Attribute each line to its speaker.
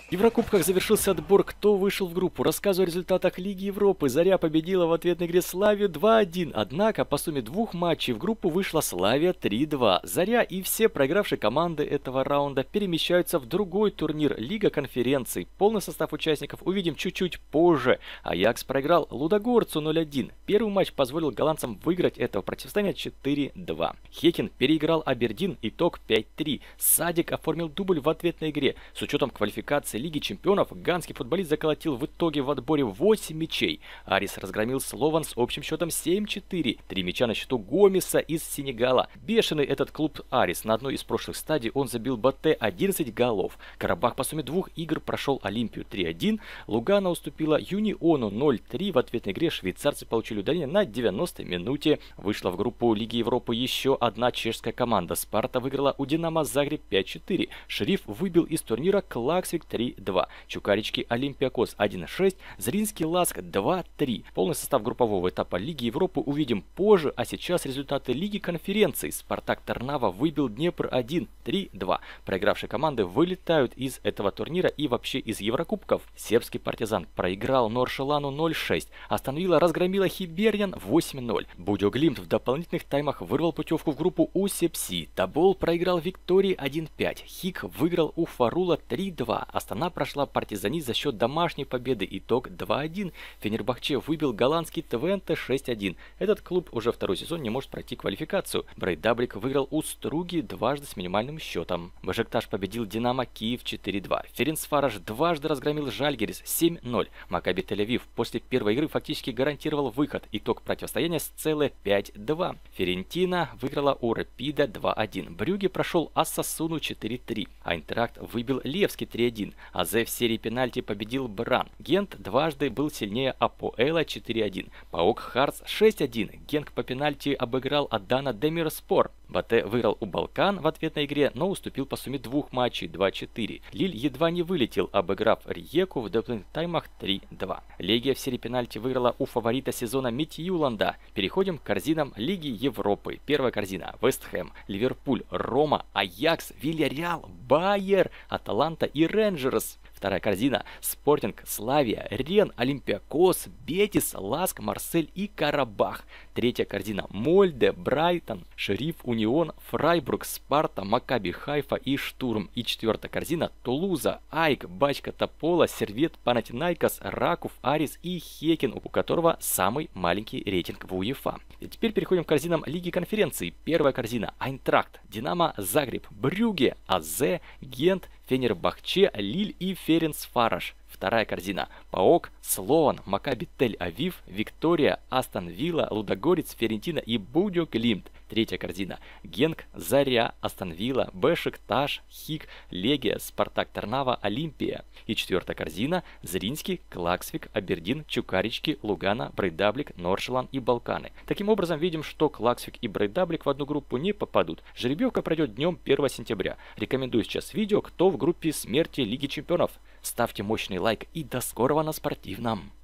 Speaker 1: В Еврокубках завершился отбор, кто вышел в группу. Рассказываю о результатах Лиги Европы. Заря победила в ответной игре Славию 2-1. Однако по сумме двух матчей в группу вышла Славия 3-2. Заря и все проигравшие команды этого раунда перемещаются в другой турнир Лига конференций. Полный состав участников увидим чуть-чуть позже. Аякс проиграл Лудогорцу 0-1. Первый матч позволил голландцам выиграть этого противостояния 4-2. Хекен переиграл Абердин, итог 5-3. Садик оформил дубль в ответной игре. С учетом квалификации Лиги чемпионов, ганский футболист заколотил в итоге в отборе 8 мячей. Арис разгромил Слован с общим счетом 7-4. 3 мяча на счету Гомеса из Сенегала. Бешеный этот клуб Арис. На одной из прошлых стадий он забил БТ 11 голов. Карабах по сумме двух игр прошел Олимпию 3-1. Лугана уступила Юниону 0-3. В ответной игре швейцарцы получили удаление на 90-й минуте. Вышла в группу Лиги Европы еще одна чешская команда. Спарта выиграла у Динамо Загреб 5-4. Шериф выбил из турнира Клаксвик 3-2. Чукарички Олимпиакос 1-6. Зринский Ласк 2-3. Полный состав группового этапа Лиги Европы увидим позже, а сейчас результаты Лиги конференций. Спартак Тарнава выбил Днепр 1-3-2. Проигравшие команды вылетают из этого турнира и вообще из Еврокубков. Сербский Партизан проиграл Норшелану 0-6. Астон Вилла разгромила Хиберьян 8-0. Будё Глимт в дополнительных таймах вырвал путевку в группу у Сепси. Тобол проиграл Виктории 1-5. Хик выиграл у Фарула 3-2. Астана прошла Партизани за счет домашней победы. Итог 2-1. Фенербахче выбил голландский Твенте 6-1. Этот клуб уже второй сезон не может пройти квалификацию. Брейдаблик выиграл у Струги дважды с минимальным счетом. Бешикташ победил Динамо Киев 4-2. Ференцвараш дважды разгромил Жальгирис 7-0. Макаби Тель-Авив после первой игры фактически гарантировал выход. Итог противостояния с целое 5-2. Ферентина выиграла у Рапида 2-1. Брюгге прошел Ассасуну 4-3. Айнтрахт выбил Левский 3-1. Азе в серии пенальти победил Бран. Гент дважды был сильнее Апоэла 4-1. Паук Харц 6-1. Генк по пенальти обыграл Адана Демирспор. Батэ выиграл у Балкан в ответной игре, но уступил по сумме двух матчей 2-4. Лиль едва не вылетел, обыграв Риеку в дополнительных таймах 3-2. Легия в серии пенальти выиграла у фаворита сезона Митьюланда. Переходим к корзинам Лиги Европы. Первая корзина: Вест Хэм, Ливерпуль, Рома, Аякс, Вильяреал, Байер, Аталанта и Рейнджерс. Вторая корзина: Спортинг, Славия, Рен, Олимпиакос, Бетис, Ласк, Марсель и Карабах. Третья корзина: Мольде, Брайтон, Шериф, Унион, Фрайбург, Спарта, Макаби Хайфа и Штурм. И четвертая корзина: Тулуза, Айк, Бачка Топола, Сервет, Панатинайкос, Раков, Арис и Хекен, у которого самый маленький рейтинг в УЕФА. И теперь переходим к корзинам Лиги конференций. Первая корзина: Айнтрахт, Динамо Загреб, Брюгге, Азе, Гент, Фенербахче, Лиль и Ференцвараш. Вторая корзина: Паок, Слован, Макаби Тель-Авив, Виктория, Астон Вилла, Лудогорец, Ферентина и Будё Глимт. Третья корзина: Генк, Заря, Астон Вилла, Бешикташ, Хик, Легия, Спартак Тарнава, Олимпия. И четвертая корзина: Зринский, Клаксвик, Абердин, Чукарички, Лугана, Брейдаблик, Норшелан и Балканы. Таким образом, видим, что Клаксвик и Брейдаблик в одну группу не попадут. Жеребьевка пройдет днем 1 сентября. Рекомендую сейчас видео, кто в группе смерти Лиги чемпионов. Ставьте мощный лайк и до скорого на спортивном.